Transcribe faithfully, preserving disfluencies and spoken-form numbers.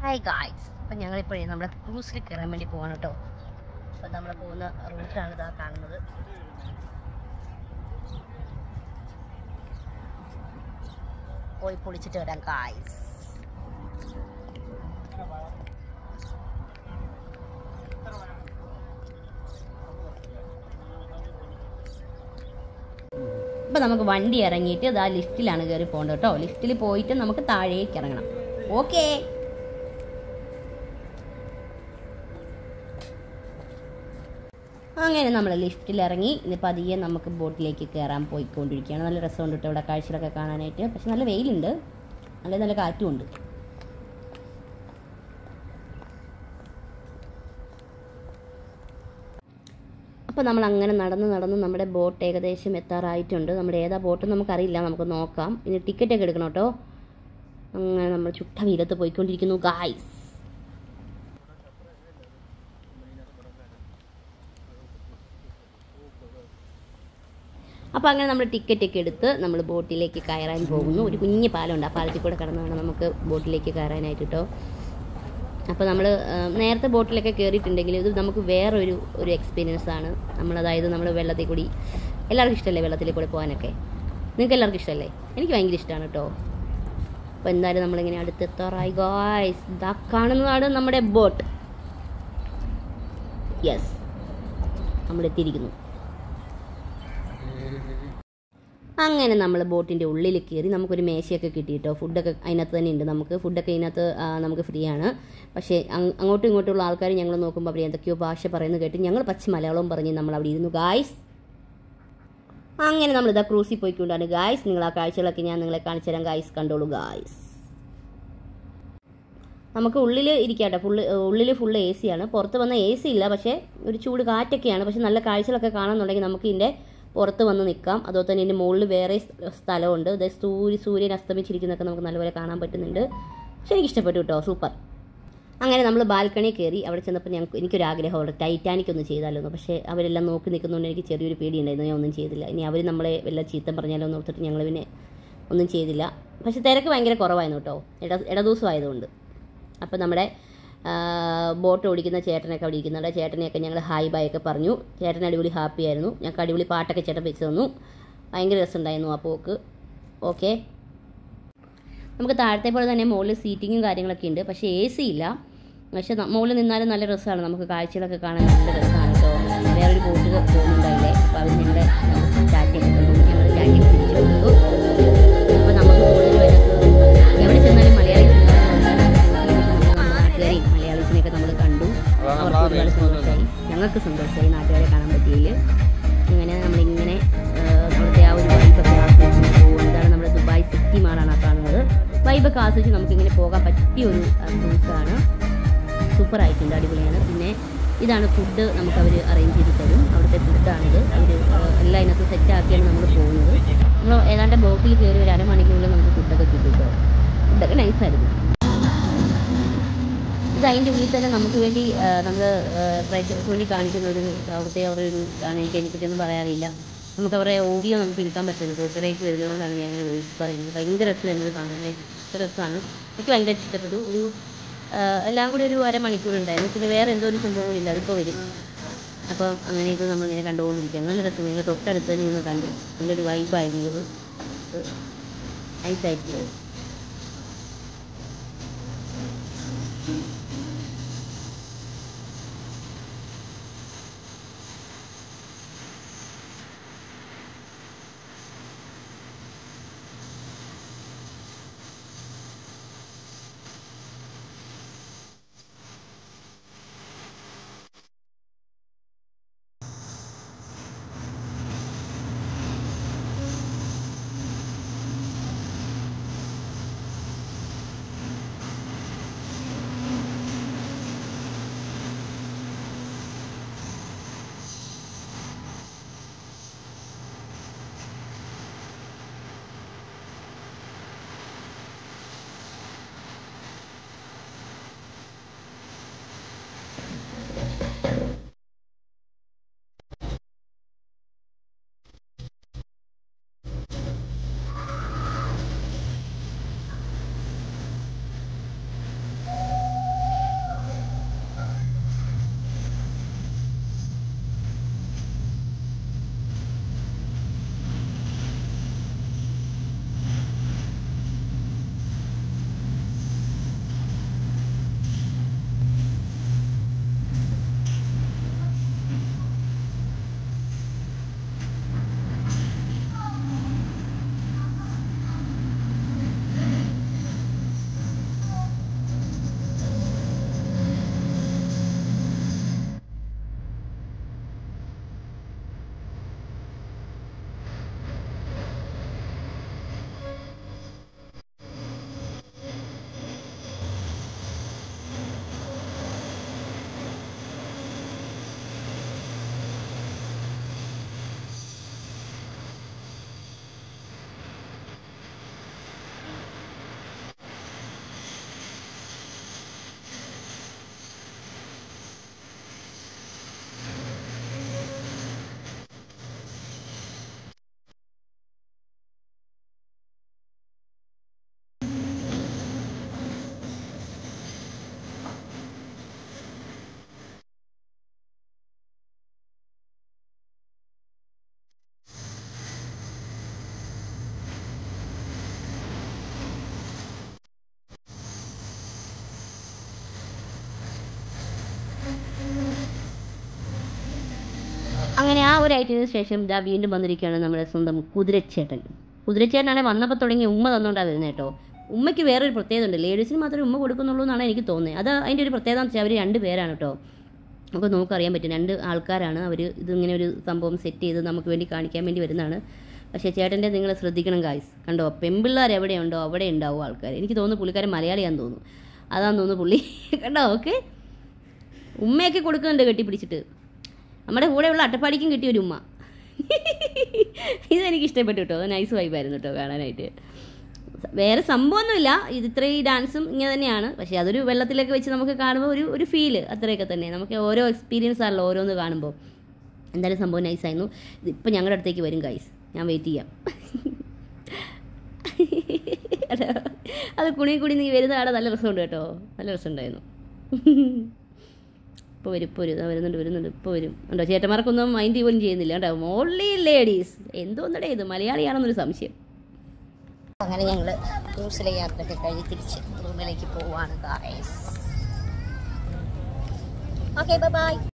Hi guys, അപ്പം ഞങ്ങളിപ്പോഴേ നമ്മുടെ ക്രൂസിൽ കയറാൻ വേണ്ടി പോവാണ് കേട്ടോ. അപ്പം നമ്മൾ പോകുന്ന റൂട്ടാണ് ഇതാ കാണുന്നത്. പോയി പൊളിച്ചിട്ട് വരാം ഗായ്സ്. അപ്പം നമുക്ക് വണ്ടി ഇറങ്ങിയിട്ട് ഇതാ ലിഫ്റ്റിലാണ് കയറി പോകേണ്ടത് കേട്ടോ. ലിഫ്റ്റിൽ പോയിട്ട് നമുക്ക് താഴേക്ക് ഇറങ്ങണം. ഓക്കേ, അങ്ങനെ നമ്മൾ ലിഫ്റ്റിൽ ഇറങ്ങി ഇനി പതിയെ നമുക്ക് ബോട്ടിലേക്ക് കയറാൻ പോയിക്കൊണ്ടിരിക്കുകയാണ്. നല്ല രസമുണ്ട് കേട്ടോ ഇവിടെ കാഴ്ചകളൊക്കെ കാണാനായിട്ട്. പക്ഷെ നല്ല വെയിലുണ്ട്, നല്ല നല്ല കാറ്റുമുണ്ട്. അപ്പോൾ നമ്മൾ അങ്ങനെ നടന്ന് നടന്ന് നമ്മുടെ ബോട്ട് ഏകദേശം എത്താറായിട്ടുണ്ട്. നമ്മുടെ ഏതാ ബോട്ട് നമുക്കറിയില്ല, നമുക്ക് നോക്കാം. ഇനി ടിക്കറ്റൊക്കെ എടുക്കണം കേട്ടോ. അങ്ങനെ നമ്മൾ ചുട്ട വീരത്ത് പോയിക്കൊണ്ടിരിക്കുന്നു ഗായ്സ്. അപ്പോൾ അങ്ങനെ നമ്മൾ ടിക്കറ്റൊക്കെ എടുത്ത് നമ്മൾ ബോട്ടിലേക്ക് കയറാൻ പോകുന്നു. ഒരു കുഞ്ഞ് പാലമുണ്ട്, ആ പാലത്തിൽ കൂടെ കടന്ന് വേണം നമുക്ക് ബോട്ടിലേക്ക് കയറാനായിട്ട് കേട്ടോ. അപ്പോൾ നമ്മൾ നേരത്തെ ബോട്ടിലൊക്കെ കയറിയിട്ടുണ്ടെങ്കിൽ ഇത് നമുക്ക് വേറൊരു ഒരു എക്സ്പീരിയൻസ് ആണ്. നമ്മളതായത് നമ്മൾ വെള്ളത്തിൽ കൂടി, എല്ലാവർക്കും ഇഷ്ടമല്ലേ വെള്ളത്തിൽ കൂടെ പോകാനൊക്കെ? നിങ്ങൾക്ക് എല്ലാവർക്കും ഇഷ്ടമല്ലേ? എനിക്ക് ഭയങ്കര ഇഷ്ടമാണ് കേട്ടോ. അപ്പോൾ എന്തായാലും നമ്മളിങ്ങനെ അടുത്തെത്താറായി ഗായ്സ്. ഇതാ കാണുന്നതാണ് നമ്മുടെ ബോട്ട്. യെസ്, നമ്മളെത്തിയിരിക്കുന്നു. അങ്ങനെ നമ്മൾ ബോട്ടിൻ്റെ ഉള്ളിൽ കയറി നമുക്കൊരു മേശയൊക്കെ കിട്ടി കേട്ടോ. ഫുഡൊക്കെ അതിനകത്ത് തന്നെ ഉണ്ട്. നമുക്ക് ഫുഡൊക്കെ ഇതിനകത്ത് നമുക്ക് ഫ്രീ ആണ്. പക്ഷേ അങ്ങോട്ടും ഇങ്ങോട്ടുള്ള ആൾക്കാർ ഞങ്ങൾ നോക്കുമ്പോൾ അവർ എന്തൊക്കെയോ ഭാഷ പറയുന്നത് കേട്ട് ഞങ്ങൾ പച്ച മലയാളവും പറഞ്ഞ് നമ്മൾ അവിടെ ഇരുന്നു ഗായ്സ്. അങ്ങനെ നമ്മളിതാ ക്രൂസിൽ പോയിക്കൊണ്ടാണ് ഗായ്സ്. നിങ്ങൾ ആ കാഴ്ചകളൊക്കെ ഞാൻ നിങ്ങളെ കാണിച്ചു തരാം ഗായ്സ്, കണ്ടോളൂ ഗായ്സ്. നമുക്ക് ഉള്ളിൽ ഇരിക്കാട്ടോ, ഫുള്ള് ഉള്ളിൽ ഫുള്ള് എ സി ആണ്. പുറത്ത് വന്ന എ സി ഇല്ല, പക്ഷേ ഒരു ചൂട് കാറ്റൊക്കെയാണ്. പക്ഷെ നല്ല കാഴ്ചകളൊക്കെ കാണാമെന്നുണ്ടെങ്കിൽ നമുക്ക് ഇതിൻ്റെ പുറത്ത് വന്ന് നിൽക്കാം. അതുപോലെ തന്നെ ഇതിൻ്റെ മുകളിൽ വേറെ സ്ഥലമുണ്ട്. അതായത് സൂര്യ സൂര്യൻ അസ്തമിച്ചിരിക്കുന്നതൊക്കെ നമുക്ക് നല്ലപോലെ കാണാൻ പറ്റുന്നുണ്ട്. പക്ഷെ എനിക്ക് ഇഷ്ടപ്പെട്ടു കേട്ടോ, സൂപ്പർ. അങ്ങനെ നമ്മൾ ബാൽക്കണി കയറി. അവിടെ ചെന്നപ്പോൾ ഞങ്ങൾക്ക് എനിക്കൊരാഗ്രഹമുണ്ട് ടൈറ്റാനിക് ഒന്ന് ചെയ്താലോ. പക്ഷേ അവരെല്ലാം നോക്കി നിൽക്കുന്നതുകൊണ്ട് എനിക്ക് ചെറിയൊരു പേടിയുണ്ടായിരുന്നു. ഞാൻ ഒന്നും ചെയ്തില്ല. ഇനി അവർ നമ്മളെ വല്ല ചീത്തം പറഞ്ഞാലോ എന്ന് ഓർത്തിട്ട് ഞങ്ങൾ പിന്നെ ഒന്നും ചെയ്തില്ല. പക്ഷേ തിരക്ക് ഭയങ്കര കുറവായിരുന്നു കേട്ടോ, ഇട ഇടദിവസം ആയതുകൊണ്ട്. അപ്പോൾ നമ്മുടെ ബോട്ട് ഓടിക്കുന്ന ചേട്ടനൊക്കെ അവിടെ ഇരിക്കുന്നുണ്ട്. ചേട്ടനെയൊക്കെ ഞങ്ങൾ ഹായ് ബൈ ഒക്കെ പറഞ്ഞു. ചേട്ടൻ അടിപൊളി ഹാപ്പി ആയിരുന്നു. ഞങ്ങൾക്ക് അടിപൊളി പാട്ടൊക്കെ ചേട്ടൻ വെച്ച് തന്നു. ഭയങ്കര രസമുണ്ടായിരുന്നു ആ പോക്ക്. ഓക്കെ, നമുക്ക് താഴത്തെ പോലെ തന്നെ മുകളിൽ സീറ്റിങ്ങും കാര്യങ്ങളൊക്കെ ഉണ്ട്. പക്ഷേ എ സി ഇല്ല. പക്ഷേ മുകളിൽ നിന്നാലും നല്ല രസമാണ്, നമുക്ക് കാഴ്ചകളൊക്കെ കാണാൻ നല്ല രസമാണ് കേട്ടോ. വേറൊരു ബോട്ട് പോകുന്നുണ്ടായില്ലേ, അപ്പോൾ അവർ ഞങ്ങളെ ചാറ്റിയൊക്കെ കണ്ടു. ഞങ്ങൾ ചാറ്റിയൊക്കെ തിരിച്ചു കൊടുത്തു. അപ്പോൾ നമുക്ക് കൂടുതലും അതിനകത്ത് എവിടെ ചെന്നാലും മലയാളീസ് നാട്ടുകാരെയും മലയാളീസിനെയൊക്കെ നമ്മൾ കണ്ടു. അവർക്ക് ഒരുപാട് സന്തോഷമായി, ഞങ്ങൾക്ക് സന്തോഷമായി നാട്ടുകാരെ കാണാൻ പറ്റിയതിൽ. അങ്ങനെ നമ്മളിങ്ങനെ അവിടുത്തെ ആ ഒരു വൈബൊക്കെ ആസ്വദിച്ച് പോകും. ഇതാണ് നമ്മുടെ ദുബായ് സിറ്റി മാളാണ് ആ കാണുന്നത്. വൈബൊക്കെ ആസ്വദിച്ച് നമുക്കിങ്ങനെ പോകാൻ പറ്റിയ ഒരു ക്രൂസാണ്. സൂപ്പറായിട്ടുണ്ട്, അടിപൊളിയാണ്. പിന്നെ ഇതാണ് ഫുഡ് നമുക്ക് അവർ അറേഞ്ച് ചെയ്ത് തരും. അവിടുത്തെ ഫുഡാണിത്. അവർ എല്ലാം ഇതിനകത്ത് സെറ്റാക്കിയാണ് നമ്മൾ പോകുന്നത്. നമ്മൾ ഏതാണ്ട് ബോട്ടിൽ കയറി ഒരു അരമണിക്കൂറിൽ നമുക്ക് ഫുഡൊക്കെ കിട്ടും കേട്ടോ. ഫുഡൊക്കെ നൈസായിരുന്നു. ഇത് അതിൻ്റെ ഉള്ളിൽ തന്നെ നമുക്ക് വേണ്ടി നമ്മൾ പ്രേക്ഷകർക്ക് വേണ്ടി കാണിക്കുന്ന ഒരു അവിടുത്തെ അവരുടെ ഒരു ഇതാണ്. എനിക്ക് അതിനെപ്പറ്റിയൊന്നും പറയാറില്ല. നമുക്ക് അവരുടെ ഓഡിയോ നമുക്ക് എടുക്കാൻ പറ്റുന്നത് ഇത്രയ്ക്ക് വരുന്നതുകൊണ്ടാണ് ഞാൻ പറയുന്നത്. ഭയങ്കര രസമായിരുന്നു കാണാൻ, ഭയങ്കര രസമാണ്. എനിക്ക് ഭയങ്കര ഇഷ്ടപ്പെട്ടു. ഒരു എല്ലാം കൂടി ഒരു അരമണിക്കൂർ ഉണ്ടായിരുന്നു. പിന്നെ വേറെ എന്തോ ഒരു സംഭവങ്ങളില്ല, അതിപ്പോൾ വരും. അപ്പം അങ്ങനെയൊക്കെ നമ്മളിങ്ങനെ കണ്ടുകൊണ്ടിരിക്കുക. നല്ല രസം. നിങ്ങൾ തൊട്ടടുത്ത് തന്നെ നിന്ന് കണ്ടു. നല്ലൊരു വൈബായിരുന്നു. നൈസായിട്ട് അങ്ങനെ ആ ഒരു ഐറ്റത്തിന് ശേഷം ഇതാ വീണ്ടും വന്നിരിക്കുകയാണ് നമ്മുടെ സ്വന്തം കുതിരച്ചേട്ടൻ. കുതിരച്ചേട്ടനാണെങ്കിൽ വന്നപ്പോൾ തുടങ്ങി ഉമ്മ തന്നുകൊണ്ടാണ് വരുന്നത് കേട്ടോ. ഉമ്മയ്ക്ക് വേറൊരു പ്രത്യേകത ഉണ്ട്, ലേഡീസിന് മാത്രമേ ഉമ്മ കൊടുക്കുന്നുള്ളൂ എന്നാണ് എനിക്ക് തോന്നുന്നത്. അത് അതിൻ്റെ ഒരു പ്രത്യേകത എന്ന് വെച്ചാൽ അവർ രണ്ട് പേരാണ് കേട്ടോ. നമുക്ക് നോക്കറിയാൻ പറ്റും, രണ്ട് ആൾക്കാരാണ് അവർ. ഇതിങ്ങനെ ഒരു സംഭവം സെറ്റ് ചെയ്ത് നമുക്ക് വേണ്ടി കാണിക്കാൻ വേണ്ടി വരുന്നതാണ്. പക്ഷേ ചേട്ടൻ്റെ നിങ്ങൾ ശ്രദ്ധിക്കണം ഗായ്സ്, കണ്ടോ പെൺപിള്ളേർ എവിടെയുണ്ടോ അവിടെ ഉണ്ടാവും ആൾക്കാർ. എനിക്ക് തോന്നുന്നു പുള്ളിക്കാരൻ മലയാളിയാന്ന് തോന്നുന്നു, അതാന്ന് തോന്നുന്നു പുള്ളി. കണ്ടോ ഓക്കെ, ഉമ്മയൊക്കെ കൊടുക്കുന്നുണ്ട് കെട്ടിപ്പിടിച്ചിട്ട്. നമ്മുടെ കൂടെയുള്ള അട്ടപ്പാടിക്കും കിട്ടിയ ഒരു ഉമ്മ. ഇതെനിക്ക് ഇഷ്ടപ്പെട്ടു കേട്ടോ, അത് നൈസ് വൈബായിരുന്നു കേട്ടോ കാണാനായിട്ട്. വേറെ സംഭവമൊന്നുമില്ല, ഇത് ഇത്രയും ഡാൻസും ഇങ്ങനെ തന്നെയാണ്. പക്ഷേ അതൊരു വെള്ളത്തിലൊക്കെ വെച്ച് നമുക്ക് കാണുമ്പോൾ ഒരു ഒരു ഫീല് അത്രയൊക്കെ തന്നെ. നമുക്ക് ഓരോ എക്സ്പീരിയൻസ് ആണല്ലോ ഓരോന്ന് കാണുമ്പോൾ. എന്തായാലും സംഭവം നൈസായിരുന്നു. ഇതിപ്പോൾ ഞങ്ങളുടെ അടുത്തേക്ക് വരും ഗൈസ്, ഞാൻ വെയിറ്റ് ചെയ്യാം. അത് കുണി കുണി നീ വരുന്ന ആടെ നല്ല രസമുണ്ട് കേട്ടോ, നല്ല രസമുണ്ടായിരുന്നു. ഇപ്പോൾ വരും, ഇപ്പോൾ വരും, വരുന്നുണ്ട് വരുന്നുണ്ട് ഇപ്പോൾ വരും. ഉണ്ടോ ചേട്ടന്മാർക്കൊന്നും മൈൻഡ് പോലും ചെയ്യുന്നില്ല കേട്ടോ. ഓൺലി ലേഡീസ് എന്തോന്നടേ ഇത്, മലയാളിയാണെന്നൊരു സംശയം. അങ്ങനെ ഞങ്ങൾ ക്രൂസിലെ യാത്രയൊക്കെ കഴിഞ്ഞ് തിരിച്ച് റൂമിലേക്ക് പോവാണ് ഗായ്സ്. Okay bye bye.